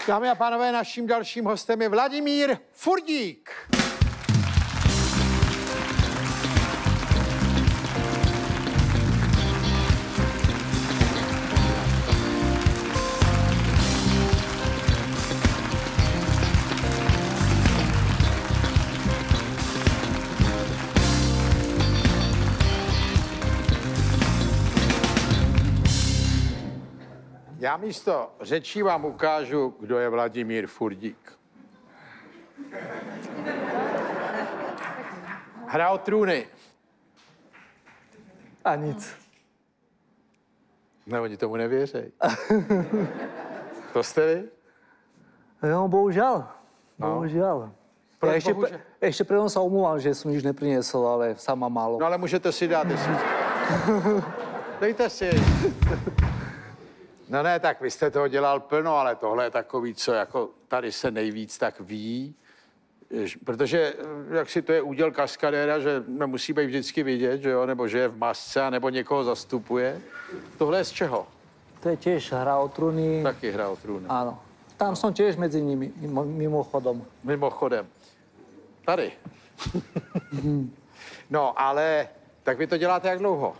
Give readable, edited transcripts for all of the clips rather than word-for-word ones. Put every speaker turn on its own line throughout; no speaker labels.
Dámy a pánové, naším dalším hostem je Vladimír Furdík. Já místo řečí vám ukážu, kdo je Vladimír Furdík. Hra o trůny.
A nic.
No, oni tomu nevěří. To jste vy?
No, bohužel.
No.
Bohužel.
Proč
Ja
bohužel?
ešte predom sa omluvám, že som nič nepriniesol, ale sama málo.
No ale můžete si dát, jestli... Dejte si. No ne, tak vy jste toho dělal plno, ale tohle je takový, co jako tady se nejvíc tak ví. Protože jak si to je úděl kaskadéra, že nemusí být vždycky vidět, že jo, nebo že je v masce, nebo někoho zastupuje. Tohle je z čeho?
To je tiež hra o trúny.
Taky hra o trůny.
Áno. Tam som tiež medzi nimi, mimochodom.
Mimochodem. Tady. No, ale tak vy to děláte jak dlouho?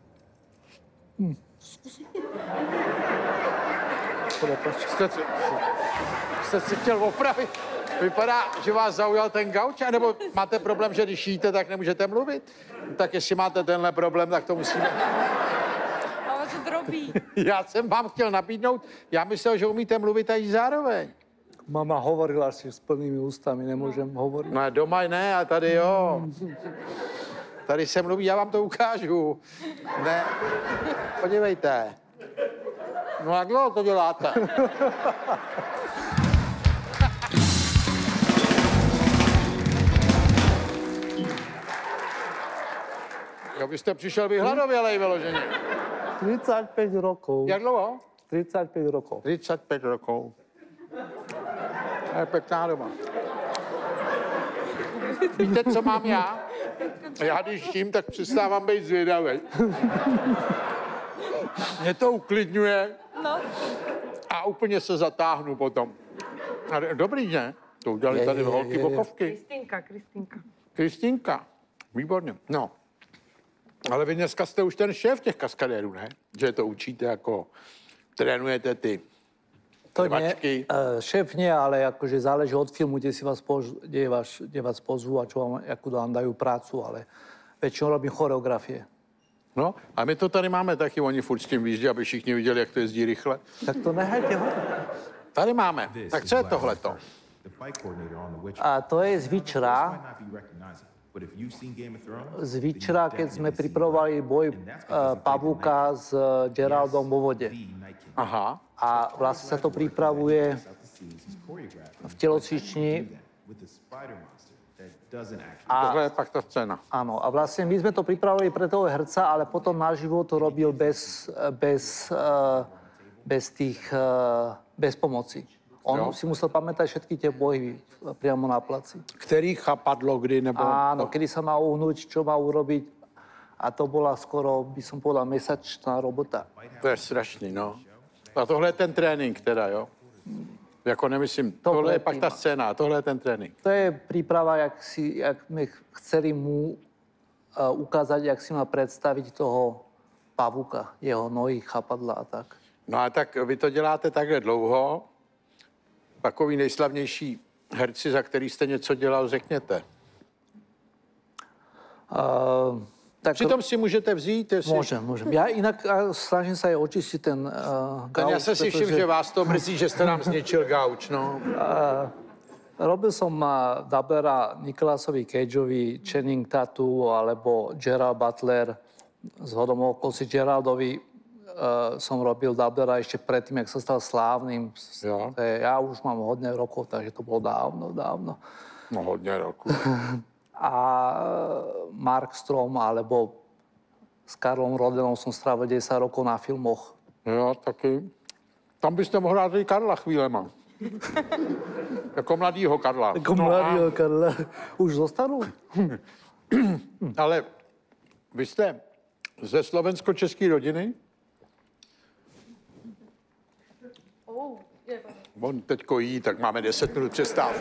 Jste si chtěl opravit? Vypadá, že vás zaujal ten gauč, nebo máte problém, že když jíte, tak nemůžete mluvit? Tak jestli máte tenhle problém, tak to musíme...
Ale to drobí.
Já jsem vám chtěl nabídnout, já myslel, že umíte mluvit i zároveň.
Mama hovorila si s plnými ústami, nemôžem hovoriť.
No doma ne, a tady jo. Tady se mluví, já vám to ukážu. Ne, podívejte. No jak dlouho to děláte? Jo, vy jste přišel vyhladovělej vyloženě.
35 rokov.
Jak dlouho?
35 rokov.
35 rokov. To je pěkná doba. Víte, co mám já? Já když jím, tak přestávám být zvědavý. Mě to uklidňuje
No,
a úplně se zatáhnu potom. A dobrý, ne? To udělali tady holky bokovky.
Kristýnka.
Kristýnka. Výborně. No. Ale vy dneska jste už ten šéf těch kaskadérů, ne? Že to učíte jako, trénujete ty
To nie,
rvačky.
šéf nie, ale akože záleží od filmu, kde vás pozvú a čo vám, akú vám dajú prácu, ale väčšinou robím choreografie.
No, a my to tady máme taky, oni furt s tím vyjíždí, aby všichni viděli, jak to jezdí rychle.
Tak to nehajte ho.
Tady máme. Tak co je tohleto?
A to je z Witchera. Z Witchera, keď sme pripravovali boj pavúka s Geraldom vo vode.
Aha.
A vlastne sa to pripravuje v telocvični.
Tohle je pak ta scéna.
Áno, a vlastne my sme to pripravili pre toho herca, ale potom naživo to robil bez pomoci. On si musel pamätať všetky tie pohyby priamo na placi.
Který chapadlo, kdy nebo...
Áno, kedy sa má uhnúť, čo má urobiť. A to bola skoro, by som povedal, mesačná robota.
To je strašný, no. A tohle je ten trénink teda, jo? Jako nemyslím,
To
tohle je
predtým.
pak ta scéna, tohle je ten trénink.
To je príprava, jak sme chceli mu ukázať, jak si má predstaviť toho pavúka, jeho nohy, chapadla a tak.
No a tak vy to děláte takhle dlouho. Takový nejslavnější herci, za který jste něco dělal, řekněte.
Tak
Přitom si můžete vzít, jestli...
Môžem. Ja inak snažím sa aj očistiť ten gauč.
Já se si všim, že vás to mrzí, že jste nám zničil gauč, no.
Robil som dublera Nicolasovi Cageovi, Channing Tatum alebo Gerald Butler. Zhodom okolností Geraldovi som robil dublera ešte predtým, jak sa stal slávnym.
Jo.
Ja už mám hodne rokov, takže to bolo dávno.
No hodně roku.
A Mark Strom alebo s Karlom Rodenom som strávil 10 rokov na filmoch.
Jo, taky. Tam byste mohl hrát i Karla chvílema. Jako mladýho Karla.
Ako
No
mladýho Karla. Už zostanú?
Ale vy jste ze slovensko-české rodiny? On teďko jí, tak máme 10 minut přestávku.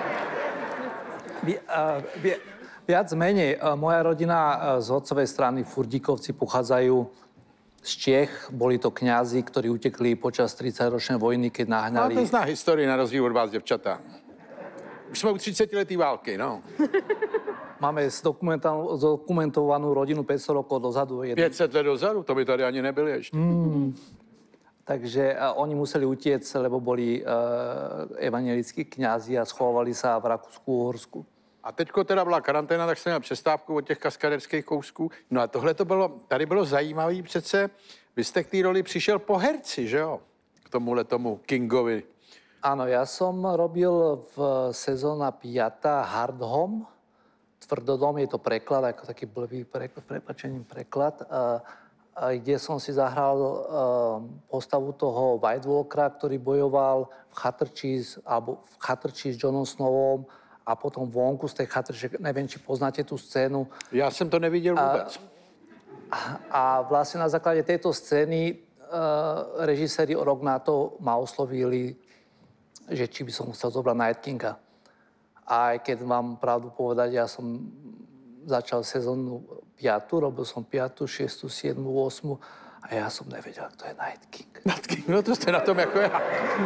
Viac menej, moja rodina z otcovej strany Furdíkovci pochádzajú z Čech. Boli to kňazi, ktorí utekli počas 30-ročnej vojny, keď nahnali...
Máte zná historii na rozdíl od vás, děvčata. Už jsme u 30letý války, no.
Máme zdokumentovanú rodinu 500 rokov dozadu.
500 let dozadu, to by tady ani nebyli ještě.
Takže oni museli utiec, lebo boli evangelickí kňazi a schovali sa v Rakúsku-Uhorsku.
A teďko teda byla karanténa, tak jsem měl přestávku od těch kaskaderských kousků. No a tohle to bylo, tady bylo zajímavý přece. Vy jste k té roli přišel po herci, že jo? K tomuhle tomu Kingovi.
Áno, ja som robil v sezóna 5. Hard Home. Tvrdodom je to preklad, ako taký blbý prepačením preklad, kde som si zahral postavu toho White Walkera, ktorý bojoval v chatrči s Johnom Snowom a potom vonku z tej chatrče, neviem, či poznáte tú scénu.
Já jsem to neviděl vůbec.
A vlastne na základe tejto scény režiséri o rok na to ma oslovili, že či by som chcel zobrať Night Kinga. A aj keď mám pravdu povedať, ja som začal sezónu 5, robil som 5, 6, 7, 8 a ja som nevedel, kto je Night King.
Night King, no to jste na tom jako já.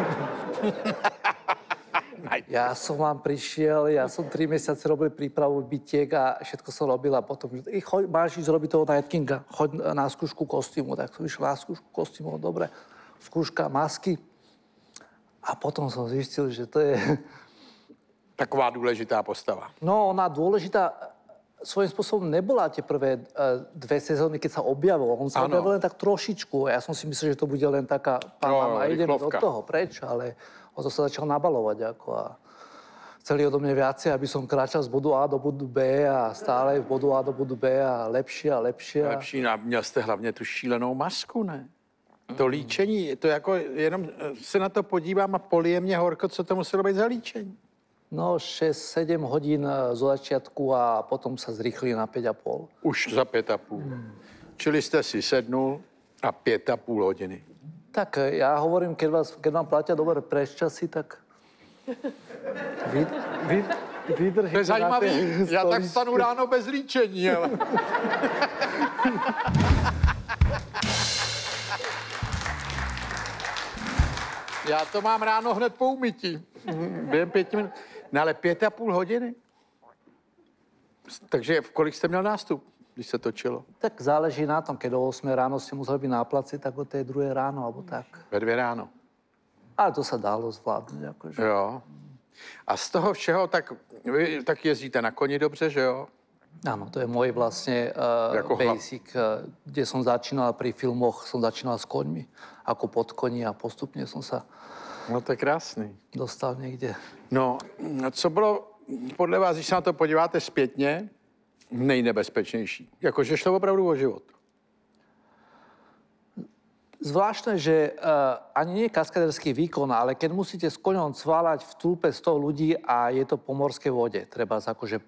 Ja som vám prišiel, ja som 3 mesiace robil prípravu bitiek a všetko som robil a potom, choď, máš ísť robiť toho Night Kinga, choď na skúšku kostýmu. Tak som išiel na skúšku kostýmu, dobre, skúška masky. A potom som zistil, že to je...
Taková důležitá postava.
No, ona dôležitá svojím spôsobom nebola tie prvé 2 sezóny, keď sa objavil. On sa objavil len tak trošičku. Ja som si myslel, že to bude len taká a ideme do toho preč, ale on to sa začal nabalovať ako a chceli odo mňa viacej, aby som kráčal z bodu A do bodu B a stále v bodu A do bodu B a lepšie a lepšie.
Lepší, a měl jste hlavně tu šílenou masku, ne? To líčení, to jako jenom se na to podívám a polije mě horko, co to muselo být za líčení.
No, 6-7 hodín zo začiatku a potom sa zrýchli na 5,5.
Už za 5,5. Čili jste si sednul a 5,5 hodiny.
Tak ja hovorím, keď vám platia dobre preščasy, tak vydržíte.
To je zajímavý, já tak vstanu ráno bez líčení, ale... Já to mám ráno hned po umytí. Během 5 minut. No ale 5,5 hodiny? Takže v kolik jste měl nástup, když se točilo?
Tak záleží na tom, keď o 8 ráno ste museli byť na placi, tak o tej 2 ráno, alebo tak.
Ve 2 ráno.
Ale to sa dalo zvládnuť, akože.
Jo. A z toho všeho, tak vy tak jezdíte na koni dobře, že jo?
Áno, to je môj vlastne
Jako
basic, kde som začínal pri filmoch, som začínal s koňmi, ako pod koni a postupne som sa
No to je krásný.
dostal niekde.
No, co bylo podle vás, když se na to podíváte zpětně, nejnebezpečnější? Jakože šlo opravdu o život.
Zvláštne, že ani nie je kaskaderský výkon, ale keď musíte s koňom cváľať v túlpe 100 ľudí a je to po morskej vode, treba akože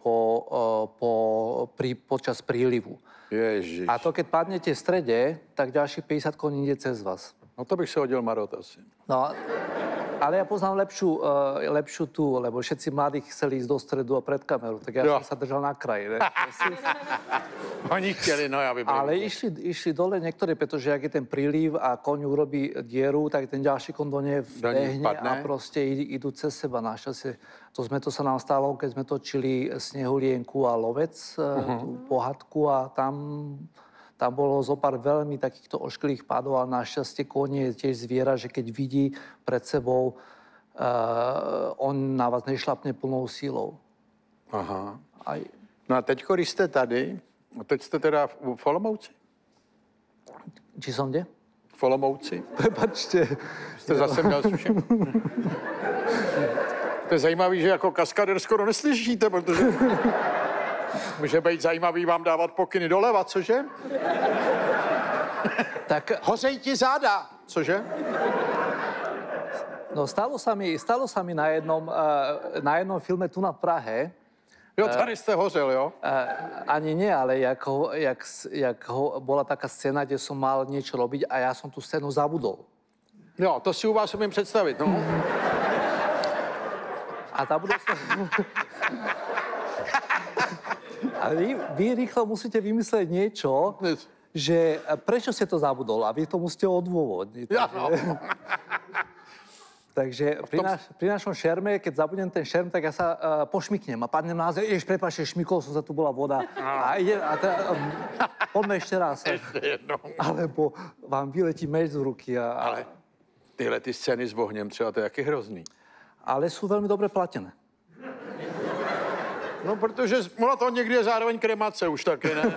počas prílivu.
Ježiš.
A to, keď padnete v strede, tak ďalších 50 koní ide cez vás.
No to bych se hodil marot asi.
No, ale ja poznám lepšiu tú, lebo všetci mladí chceli ísť do stredu a pred kameru, tak ja som sa držal na kraji, ne?
Oni chtěli, no já by byl.
Ale išli dole niektorí, pretože ak je ten príliv a koň urobí dieru, tak ten ďalší kon do nej vbehne a proste idú cez seba. Našťastie, to sa nám stalo, keď sme točili Snehulienku a Lovec, tú pohádku a tam bolo zopár veľmi takýchto ošklých pádov, ale našťastie koň je tiež zviera, že keď vidí pred sebou, on na vás nešlapne plnou sílou.
Aha. No a teď, když jste tady, teď jste teda v Olomouci?
Či som kde?
V Olomouci?
Prepačte.
Jste zase měl sušen. To je zajímavý, že jako kaskader skoro neslyšíte, protože může být zajímavý vám dávat pokyny doleva, cože?
Tak
Hořej ti záda, cože?
no stalo sa mi na jednom filme tu na Prahe.
Jo, tady jste hořel, jo?
Ani nie, ale bola taká scéna, kde som mal niečo robiť a ja som tú scénu zabudol.
Jo, to si u vás umím představit, no.
A tá budúcnosť... A vy rýchlo musíte vymysleť niečo, že prečo ste to zabudol a vy to musíte odôvodniť.
Ja, no.
Takže pri našom šerme, keď zabudnem ten šerm, tak ja sa pošmyknem a padnem na zem. Prepáčte, šmykol som sa, tu bola voda. A ide, poďme ešte raz.
Ještě jednou.
Alebo vám vyletí meč z ruky.
Ale tyhle ty scény s ohněm třeba, to je jaký hrozný.
Ale sú veľmi dobre platené.
No, protože ono to někdy je zároveň kremace už taky, ne?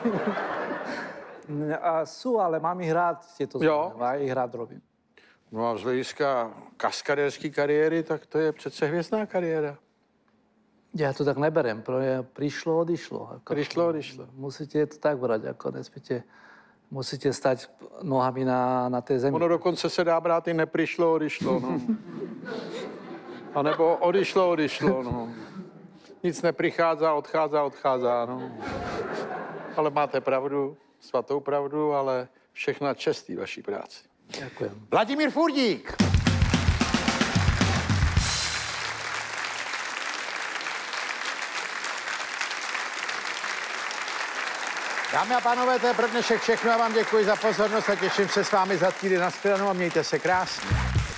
A sú, ale mám ich rád, tieto
Jo.
zóny. A ich rád robím.
No a z hlediska kaskadérské kariéry, tak to je přece hvězdná kariéra.
Ja to tak neberem. Prišlo, odišlo. Ako,
Prišlo, odišlo.
musíte to tak brať, ako nesmiete. Musíte stať nohami na té zemi.
Ono dokonce se dá brát i neprišlo, odišlo, no. A nebo odišlo, no. Nic neprichází, odchází, no. Ale máte pravdu, svatou pravdu, ale všechna čest té vaší práci.
Ďakujem.
Vladimír Furdík. Dámy a pánové, to je pro dnešek všechno. Já vám děkuji za pozornost a těším se s vámi za týden. Nashledanou a mějte se krásně.